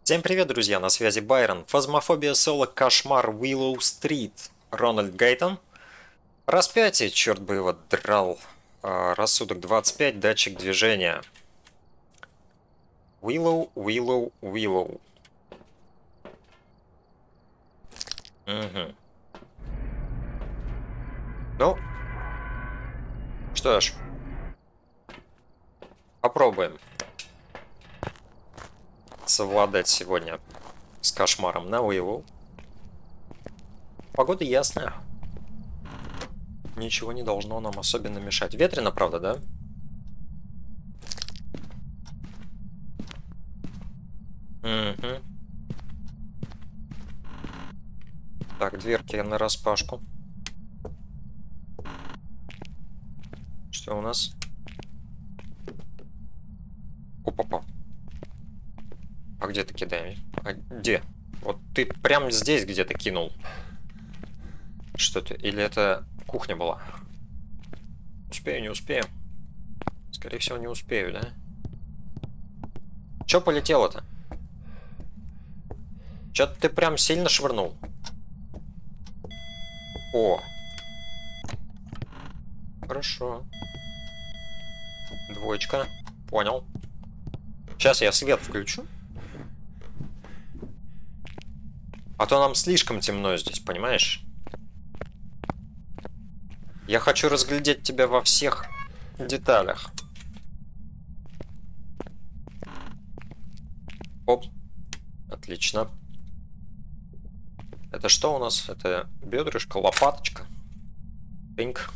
Всем привет, друзья, на связи Байрон. Фазмофобия Соло, Кошмар, Уиллоу Стрит, Рональд Гейтон. Распятие, черт бы его драл. Рассудок 25, датчик движения. Уиллоу. Угу. Ну, что ж, попробуем совладать сегодня с кошмаром на Уиллоу. Погода ясная. Ничего не должно нам особенно мешать. Ветрено, правда, да? Угу. Так, дверки нараспашку. Что у нас? Опа-па. А где ты кидаешь? А где? Вот ты прям здесь где-то кинул. Что ты? Или это кухня была? Успею, не успею. Скорее всего, не успею, да? Чё полетело-то? Чё-то ты прям сильно швырнул. О. Хорошо. Двоечка. Понял. Сейчас я свет включу. А то нам слишком темно здесь, понимаешь? Я хочу разглядеть тебя во всех деталях. Оп. Отлично. Это что у нас? Это бедрышко, лопаточка. Пинк.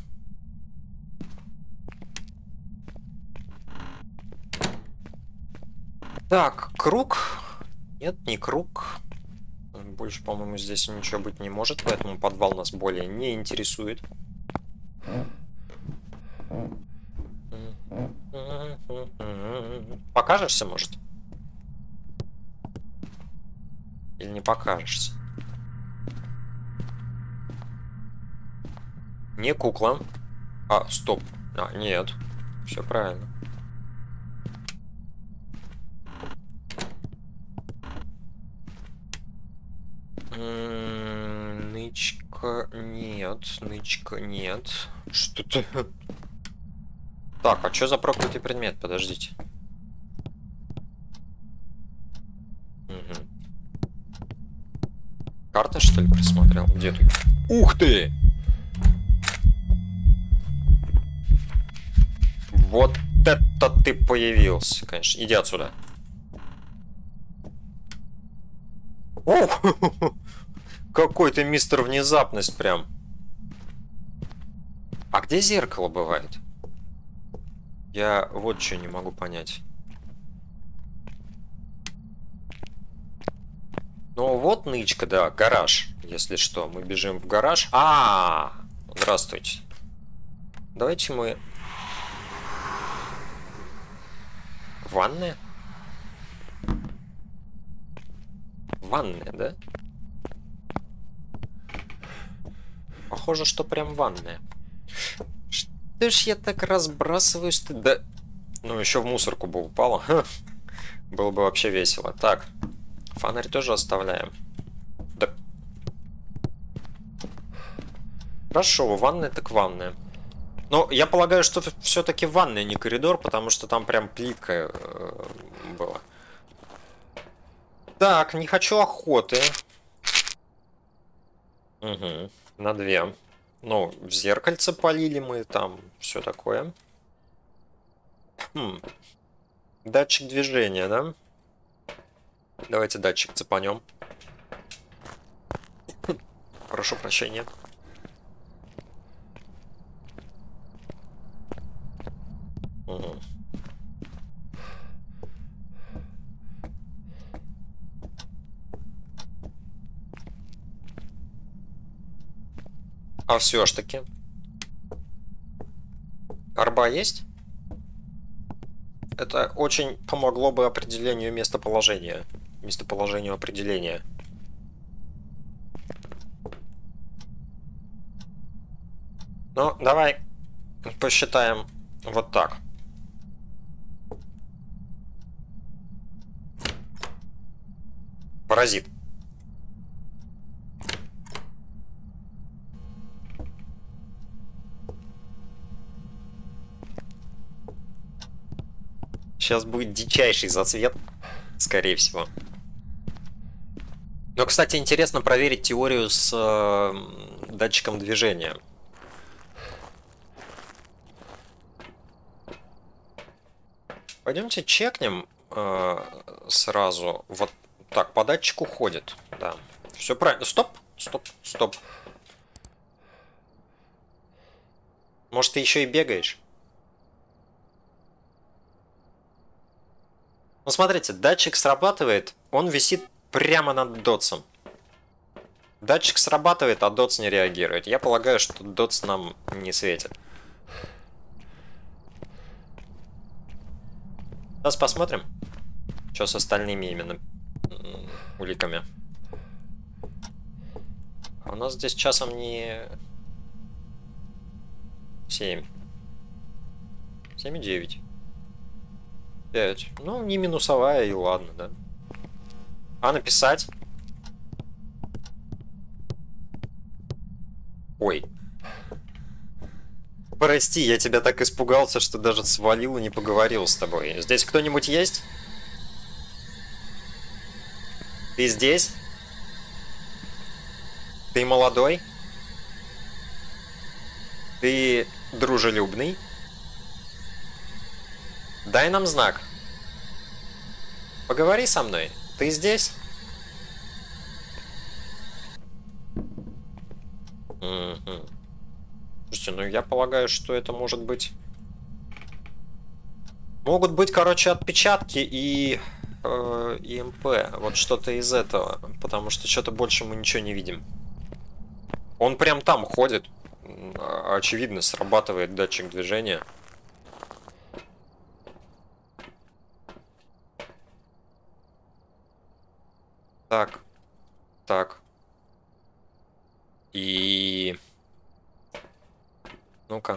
Так, круг. Нет, не круг. Больше, по-моему, здесь ничего быть не может, поэтому подвал нас более не интересует. Покажешься, может? Или не покажешься? Не кукла. А, стоп. А, нет. Все правильно. Нычка нет. Нычка нет. Что-то... Так, а что за проклятый предмет? Подождите. Угу. Карта, что ли, присмотрел? Где ты? Ух ты! Вот это ты появился, конечно. Иди отсюда. О! Какой ты мистер внезапность прям. А где зеркало бывает? Я вот что не могу понять. Ну вот нычка, да, гараж. Если что, мы бежим в гараж. Здравствуйте. Давайте мы... Ванная? Ванная, да? Похоже, что прям ванная. Что ж я так разбрасываюсь? Да... Ну, еще в мусорку бы упало. Было бы вообще весело. Так. Фонарь тоже оставляем. Да. Хорошо, ванная так ванная. Но я полагаю, что все-таки ванная, не коридор, потому что там прям плитка была. Так, не хочу охоты. Угу, на 2. Ну, в зеркальце полили мы, там все такое. Датчик движения, да? Давайте датчик цепанем. Прошу прощения. Угу. А все ж таки. Арба есть? Это очень помогло бы определению местоположения. Местоположению определения. Ну, давай посчитаем вот так. Паразит. Сейчас будет дичайший зацвет, скорее всего. Но, кстати, интересно проверить теорию с датчиком движения. Пойдемте чекнем сразу. Вот так, по датчику ходит. Да. Все правильно. Стоп, стоп, стоп. Может, ты еще и бегаешь? Ну, смотрите, датчик срабатывает, он висит прямо над дотсом. Датчик срабатывает, а дотс не реагирует. Я полагаю, что дотс нам не светит. Сейчас посмотрим, что с остальными именно уликами. А у нас здесь часом не 7. 7,9. 5. Ну, не минусовая, и ладно, да. А написать? Ой. Прости, я тебя так испугался, что даже свалил и не поговорил с тобой. Здесь кто-нибудь есть? Ты здесь? Ты молодой? Ты дружелюбный? Дай нам знак. Поговори со мной. Ты здесь? Угу. Слушайте, ну я полагаю, что это может быть... Могут быть, короче, отпечатки и ИМП. Вот что-то из этого. Потому что что-то больше мы ничего не видим. Он прям там ходит. Очевидно, срабатывает датчик движения. Так. Так. И... Ну-ка.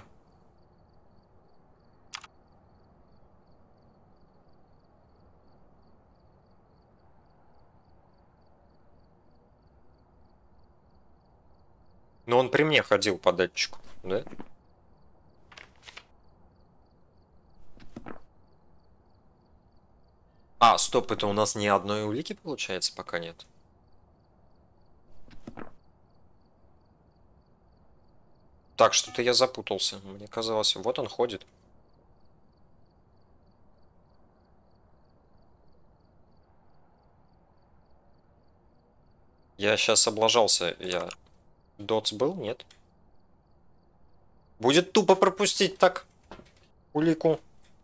Но он при мне ходил по датчику, да? А, стоп, это у нас ни одной улики, получается, пока нет. Так, что-то я запутался. Мне казалось, вот он ходит. Я сейчас облажался. Я... Дотс был? Нет. Будет тупо пропустить так улику.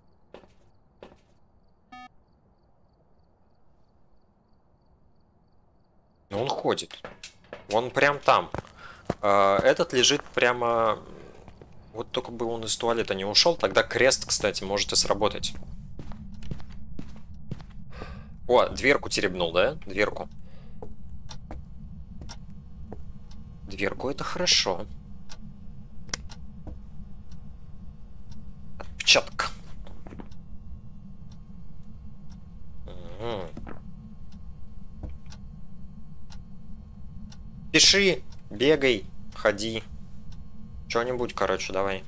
Но он ходит. Он прям там. Этот лежит прямо... Вот только бы он из туалета не ушел, тогда крест, кстати, может и сработать. О, дверку теребнул, да? Дверку. Дверку это хорошо. Отпечаток. Пиши, бегай, ходи. Что-нибудь, короче, давай.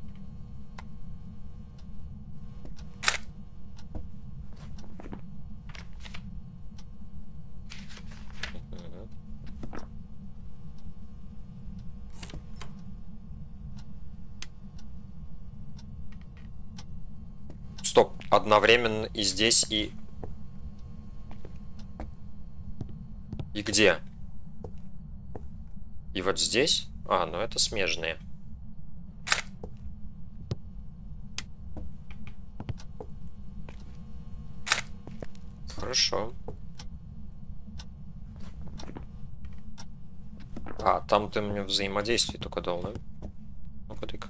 Стоп, одновременно и здесь, и... И где? И вот здесь? А, ну это смежные. Хорошо. А, там ты мне взаимодействие только дал, да? Ну-ка ты-ка.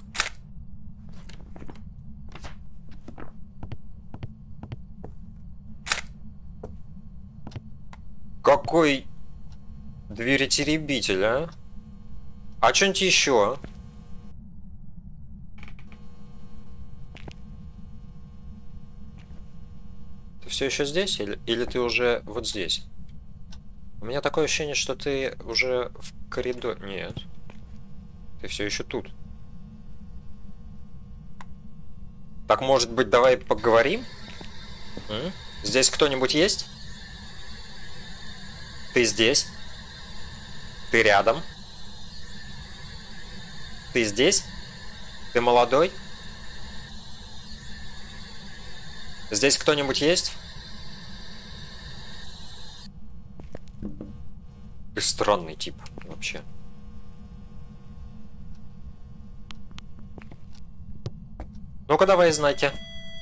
Какой дверетеребитель, а? А что-нибудь еще? Ты все еще здесь? Или ты уже вот здесь? У меня такое ощущение, что ты уже в коридоре. Нет. Ты все еще тут. Так, может быть, давай поговорим? Здесь кто-нибудь есть? Ты здесь? Ты рядом? Ты здесь? Ты молодой? Здесь кто-нибудь есть? Ты странный тип вообще. Ну-ка, давай, знаки.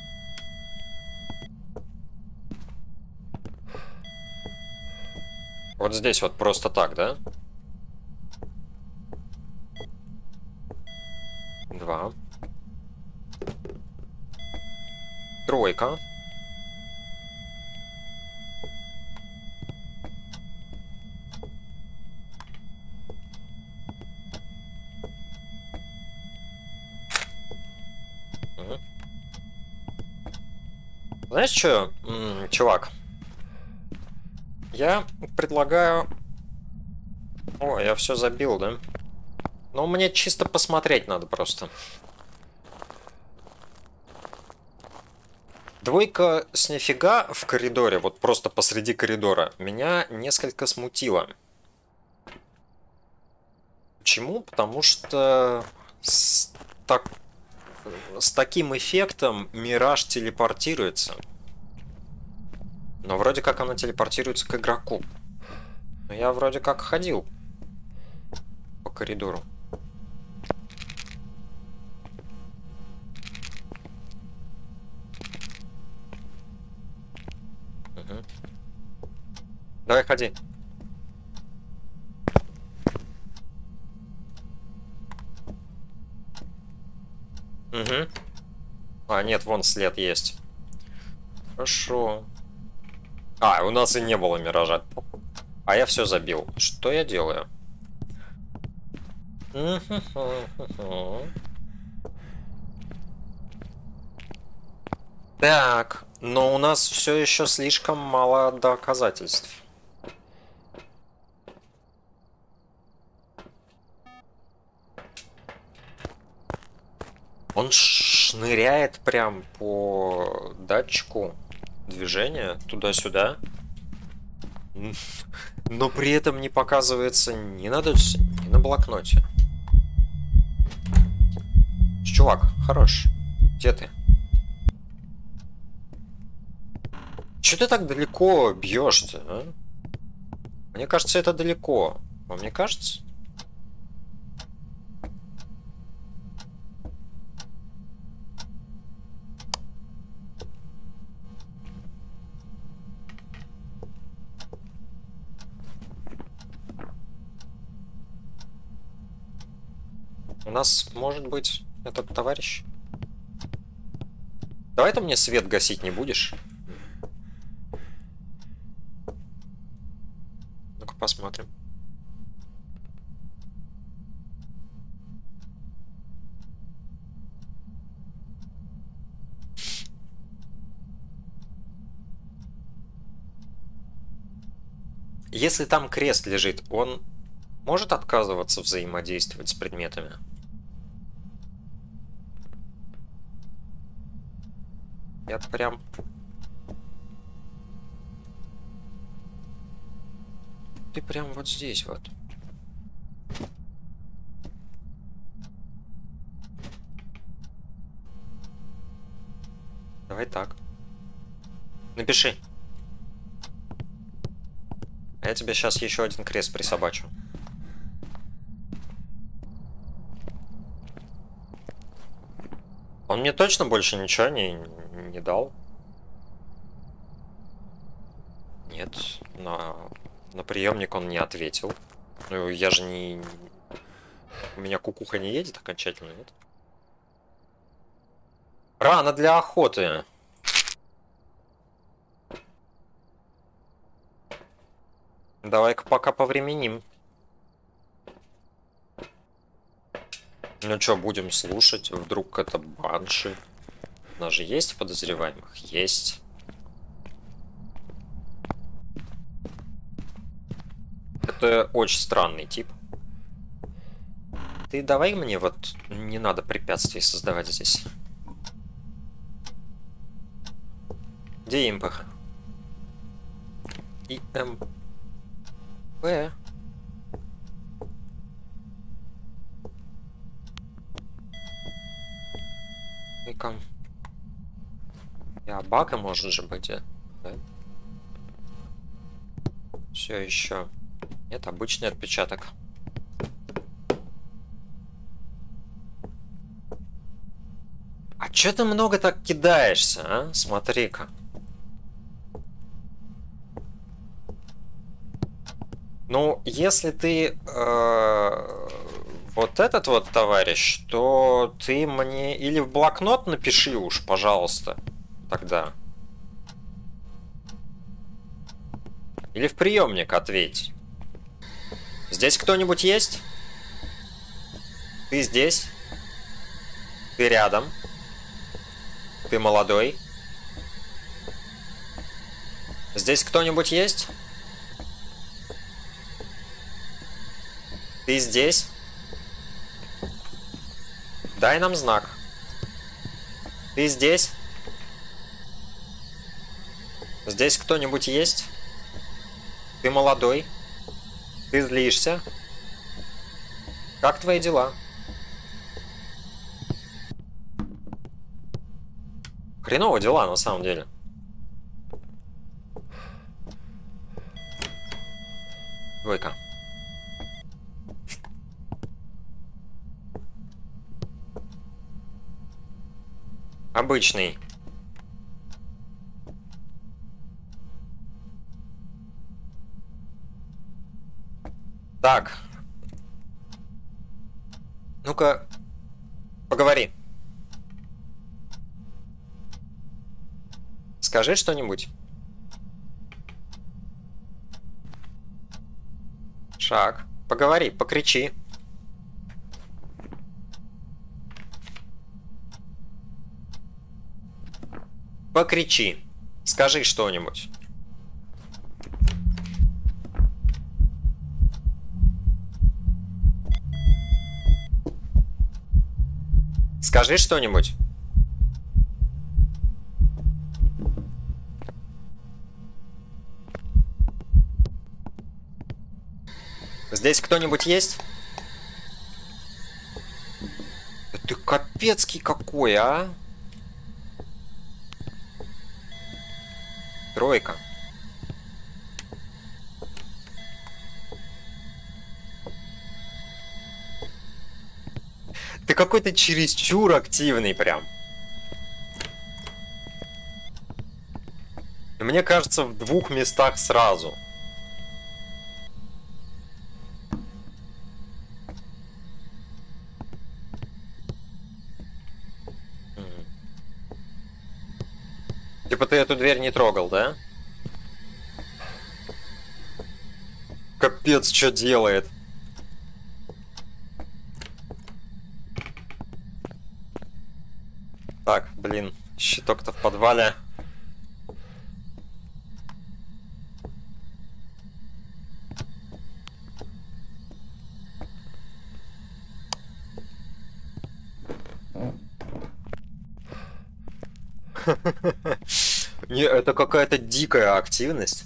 Вот здесь вот просто так, да? 2. 3. Знаешь что, чувак? Я предлагаю... О, я все забил, да? Ну, мне чисто посмотреть надо просто. 2 с нифига в коридоре, вот просто посреди коридора, меня несколько смутило. Почему? Потому что с таким эффектом Мираж телепортируется. Но вроде как она телепортируется к игроку. Но я вроде как ходил по коридору. Угу. Давай, ходи. Угу. А, нет, вон след есть. Хорошо. А, у нас и не было миража. А я все забил. Что я делаю? Так, но у нас все еще слишком мало доказательств. Он шныряет прям по датчику движения туда-сюда. Но при этом не показывается ни на датчике, ни на блокноте. Чувак, хорош. Где ты? Че ты так далеко бьешь-то, а? Мне кажется, это далеко. Вам не кажется? У нас может быть этот товарищ. Давай ты мне свет гасить не будешь? Ну-ка посмотрим. Если там крест лежит, он может отказываться взаимодействовать с предметами? Я прям... Ты прям вот здесь вот. Давай так. Напиши. А я тебе сейчас еще один крест присобачу. Он мне точно больше ничего не дал? Нет, на приемник он не ответил. Ну, я же не... У меня кукуха не едет окончательно, нет? Рано для охоты. Давай-ка пока повременим. Ну что, будем слушать? Вдруг это банши? У нас же есть подозреваемых? Есть. Что-то очень странный тип. Ты давай мне вот... Не надо препятствий создавать здесь. Где ИМП? ИМП. И-ка. И Абака может же быть, да? Все еще. Нет, обычный отпечаток. А чё ты много так кидаешься, а? Смотри-ка. Ну, если ты вот этот вот товарищ, то ты мне или в блокнот напиши уж, пожалуйста, тогда. Или в приемник ответь. Здесь кто-нибудь есть? Ты здесь? Ты рядом? Ты молодой? Здесь кто-нибудь есть? Ты здесь? Дай нам знак. Ты здесь? Здесь кто-нибудь есть? Ты молодой? Ты злишься? Как твои дела? Хреново дела, на самом деле. Двойка. Обычный. Так. Ну-ка, поговори. Скажи что-нибудь. Шаг. Поговори, покричи. Покричи. Скажи что-нибудь. Скажи что-нибудь. Здесь кто-нибудь есть? Ты капецкий какой, а? Тройка. Ты какой-то чересчур активный прям. Мне кажется, в двух местах сразу. Типа ты эту дверь не трогал, да? Капец, что делает. Так, блин, щиток-то в подвале. Не, это какая-то дикая активность.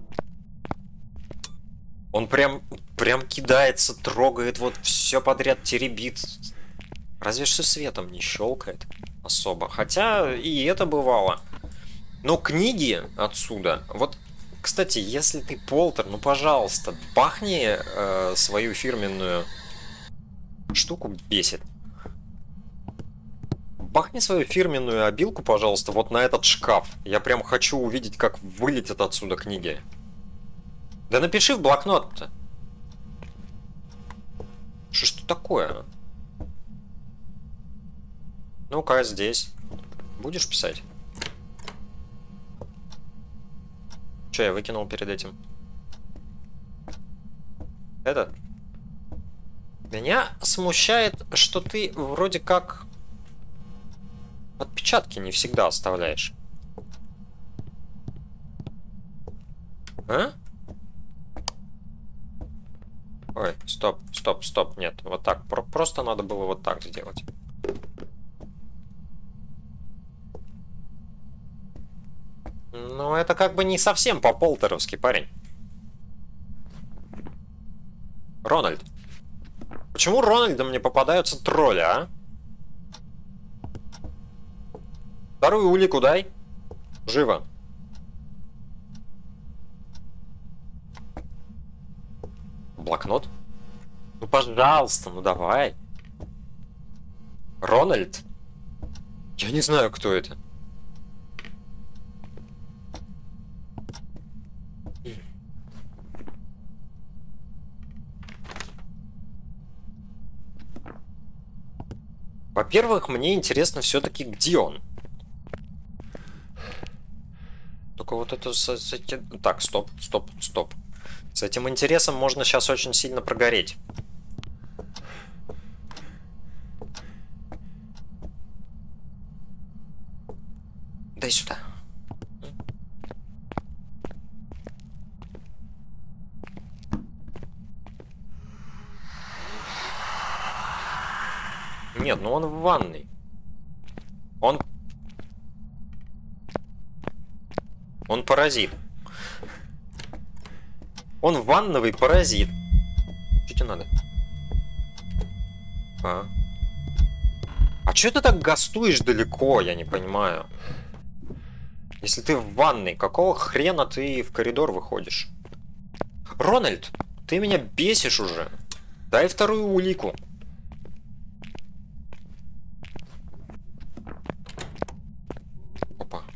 Он прям кидается, трогает, вот все подряд теребит. Разве что светом не щелкает особо. Хотя и это бывало. Но книги отсюда. Вот, кстати, если ты Полтер, ну пожалуйста, бахни свою фирменную штуку, бесит. Бахни свою фирменную обилку, пожалуйста, вот на этот шкаф. Я прям хочу увидеть, как вылетят отсюда книги. Да напиши в блокнот-то. Что такое? Ну-ка, здесь. Будешь писать? Че я выкинул перед этим? Это? Меня смущает, что ты вроде как отпечатки не всегда оставляешь. А? Ой, стоп, стоп, стоп. Нет, вот так. Просто надо было вот так сделать. Ну, это как бы не совсем по-полтеровски, парень. Рональд. Почему Рональдом мне попадаются тролли, а? Вторую улику дай. Живо. Блокнот? Ну, пожалуйста, ну давай. Рональд? Я не знаю, кто это. Во-первых, мне интересно все-таки, где он. Только вот это... Так, стоп, стоп, стоп. С этим интересом можно сейчас очень сильно прогореть. Дай сюда. Нет, ну он в ванной. Он паразит. Он ванновый паразит. Что тебе надо? А что ты так гастуешь далеко, я не понимаю. Если ты в ванной, какого хрена ты в коридор выходишь? Рональд, ты меня бесишь уже. Дай вторую улику. Опа.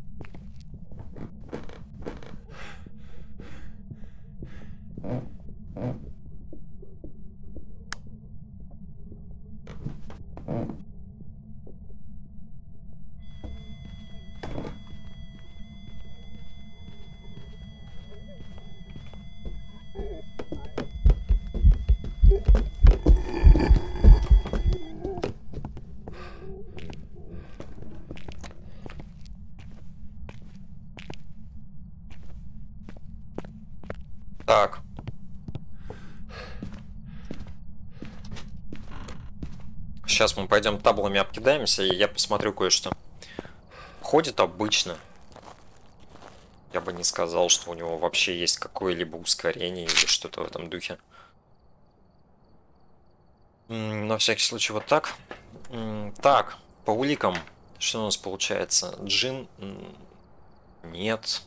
Так. Сейчас мы пойдем таблами обкидаемся, и я посмотрю кое-что. Ходит обычно. Я бы не сказал, что у него вообще есть какое-либо ускорение или что-то в этом духе. На всякий случай вот так. Так, по уликам. Что у нас получается? Джин? Нет.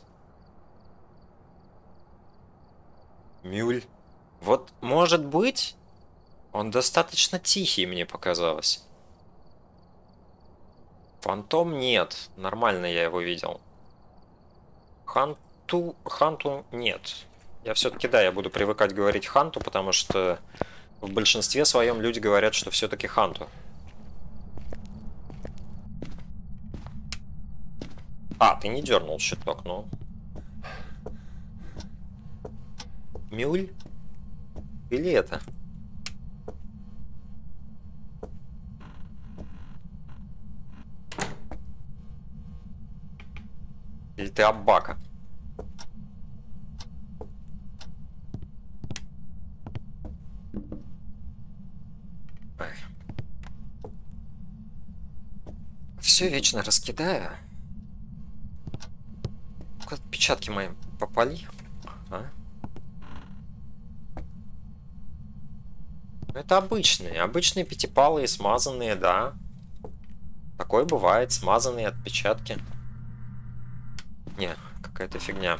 Мюль? Вот, может быть, он достаточно тихий, мне показалось. Фантом нет. Нормально я его видел. Ханту нет. Я все-таки, да, я буду привыкать говорить Ханту, потому что в большинстве своем люди говорят, что все-таки Ханту. А, ты не дернул щиток, ну. Мюль? Или это? Или ты Аббака? Все вечно раскидаю. Отпечатки мои попали. А? Это обычные пятипалые, смазанные, да. Такое бывает, смазанные отпечатки. Не, какая-то фигня.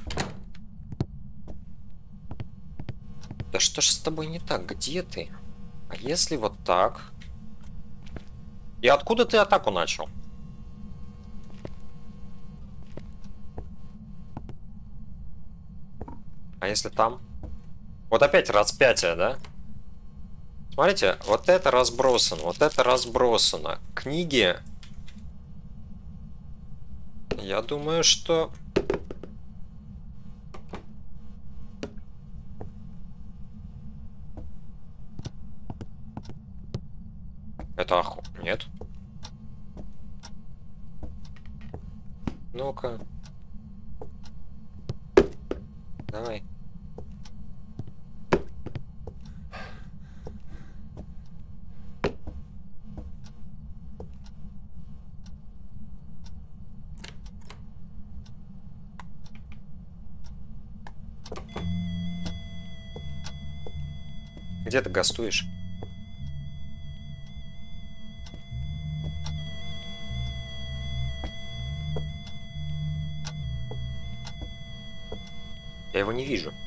Да что ж с тобой не так? Где ты? А если вот так? И откуда ты атаку начал? А если там? Вот опять распятие, да? Смотрите, вот это разбросано, вот это разбросано. Книги. Я думаю, что... Это аху. Нет. Ну-ка. Где ты гастуешь? Я его не вижу.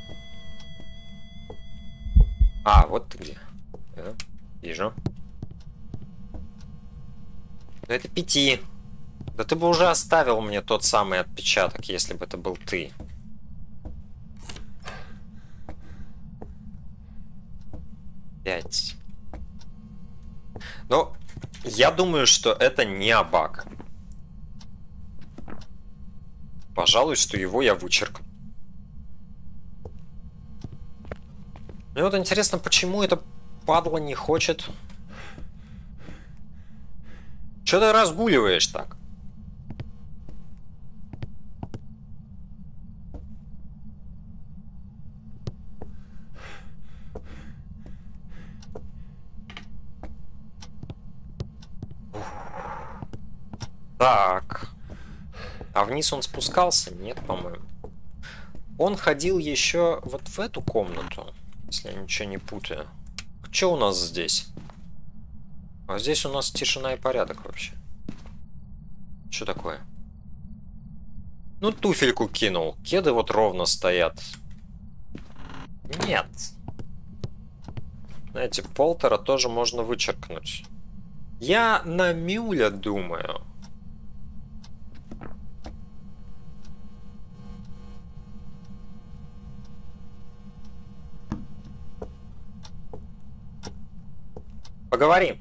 А, вот ты где. Да, вижу. Но это 5. Да ты бы уже оставил мне тот самый отпечаток, если бы это был ты. Пять. Но я думаю, что это не баг. Пожалуй, что его я вычеркну. Мне вот интересно, почему это падла не хочет. Че ты разгуливаешь так? Так. А вниз он спускался? Нет, по-моему. Он ходил еще вот в эту комнату, если я ничего не путаю. Что у нас здесь? А здесь у нас тишина и порядок вообще. Что такое? Ну, туфельку кинул. Кеды вот ровно стоят. Нет. Знаете, Полтера тоже можно вычеркнуть. Я на Мюля думаю. Поговорим.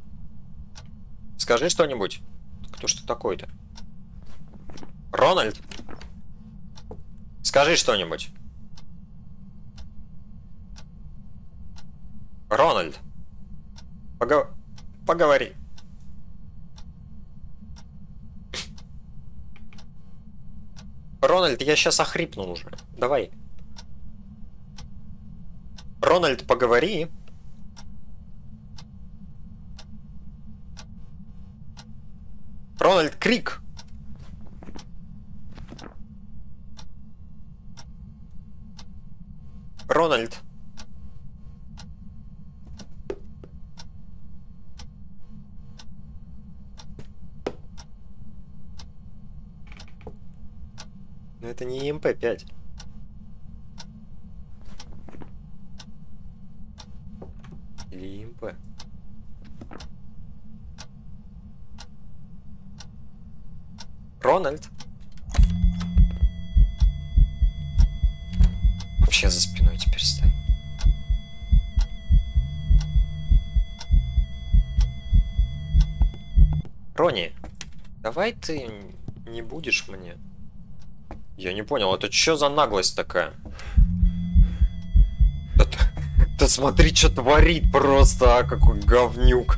Скажи что-нибудь. Кто ж ты такой-то? Рональд? Скажи что-нибудь. Рональд. Поговори. Рональд, я сейчас охрипну уже. Давай. Рональд, поговори. Рональд, крик. Рональд. Но это не ЕМП-5. Или ЕМП. Рональд. Вообще за спиной теперь стоит. Ронни, давай ты не будешь мне. Я не понял, это что за наглость такая? Да смотри, что творит просто, а, какой говнюк.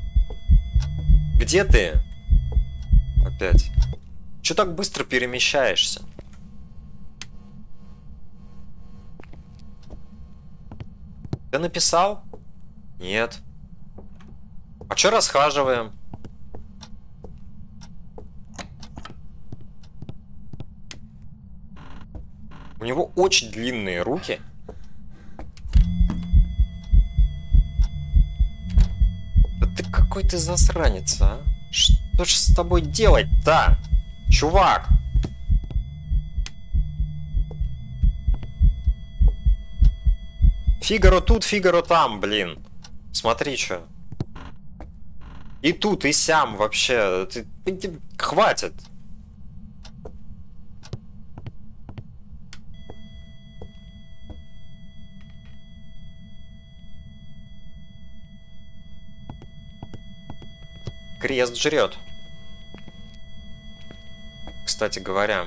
Где ты? Опять. Че так быстро перемещаешься? Ты написал? Нет. А че расхаживаем? У него очень длинные руки. Да ты какой ты засранец, а? Что ж с тобой делать-то, чувак? Фигаро тут, Фигаро там, блин. Смотри, что. И тут, и сям вообще. Хватит. Крест жрет. Кстати говоря.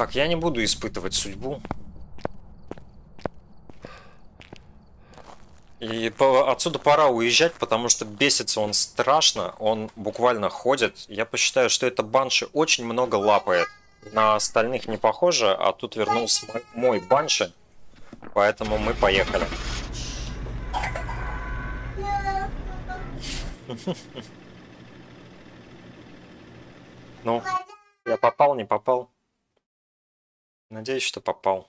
Так, я не буду испытывать судьбу. И отсюда пора уезжать, потому что бесится он страшно. Он буквально ходит. Я посчитаю, что это банши очень много лапает. На остальных не похоже, а тут вернулся мой банши. Поэтому мы поехали. Ну, я попал, не попал? Надеюсь, что попал.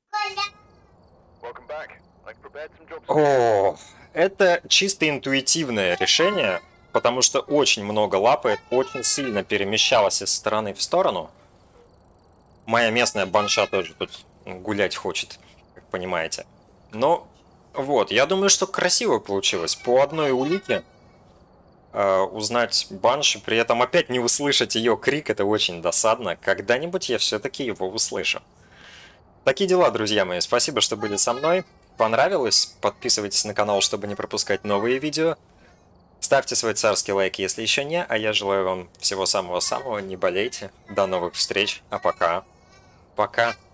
О, это чисто интуитивное решение, потому что очень много лапает, очень сильно перемещалась из стороны в сторону. Моя местная банша тоже тут гулять хочет, как понимаете. Но вот, я думаю, что красиво получилось. По одной улике узнать банши, при этом опять не услышать ее крик, это очень досадно. Когда-нибудь я все-таки его услышу. Такие дела, друзья мои. Спасибо, что были со мной. Понравилось? Подписывайтесь на канал, чтобы не пропускать новые видео. Ставьте свой царский лайк, если еще не. А я желаю вам всего самого-самого. Не болейте. До новых встреч. А пока. Пока.